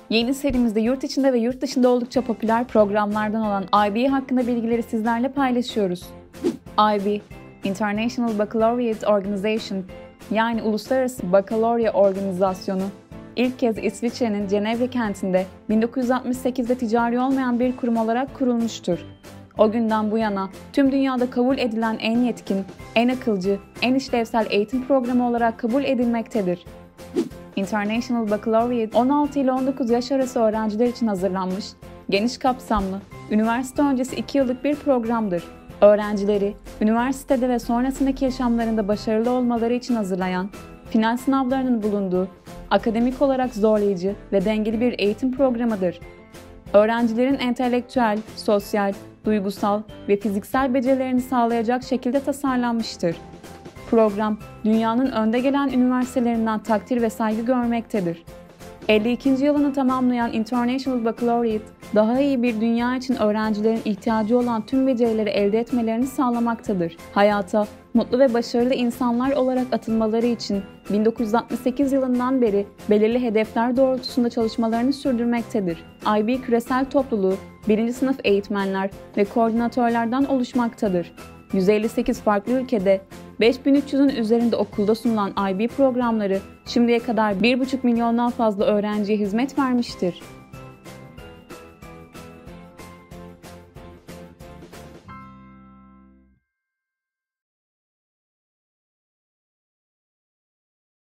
Yeni serimizde yurt içinde ve yurt dışında oldukça popüler programlardan olan IB hakkında bilgileri sizlerle paylaşıyoruz. IB, International Baccalaureate Organization, yani Uluslararası Bakalorya Organizasyonu, ilk kez İsviçre'nin Cenevre kentinde 1968'de ticari olmayan bir kurum olarak kurulmuştur. O günden bu yana tüm dünyada kabul edilen en yetkin, en akılcı, en işlevsel eğitim programı olarak kabul edilmektedir. International Baccalaureate 16 ile 19 yaş arası öğrenciler için hazırlanmış, geniş kapsamlı, üniversite öncesi 2 yıllık bir programdır. Öğrencileri, üniversitede ve sonrasındaki yaşamlarında başarılı olmaları için hazırlayan, final sınavlarının bulunduğu, akademik olarak zorlayıcı ve dengeli bir eğitim programıdır. Öğrencilerin entelektüel, sosyal, duygusal ve fiziksel becerilerini sağlayacak şekilde tasarlanmıştır. Program, dünyanın önde gelen üniversitelerinden takdir ve saygı görmektedir. 52. yılını tamamlayan International Baccalaureate, daha iyi bir dünya için öğrencilerin ihtiyacı olan tüm becerileri elde etmelerini sağlamaktadır. Hayata, mutlu ve başarılı insanlar olarak atılmaları için 1968 yılından beri belirli hedefler doğrultusunda çalışmalarını sürdürmektedir. IB küresel topluluğu, 1. sınıf eğitmenler ve koordinatörlerden oluşmaktadır. 158 farklı ülkede 5300'ün üzerinde okulda sunulan IB programları şimdiye kadar 1,5 milyondan fazla öğrenciye hizmet vermiştir.